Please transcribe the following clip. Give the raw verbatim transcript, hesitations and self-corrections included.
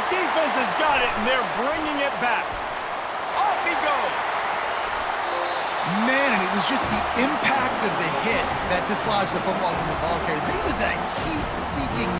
defense has got it, and they're bringing it back. Off he goes. Man, and it was just the impact of the hit that dislodged the football from the ball carrier. He was a heat-seeking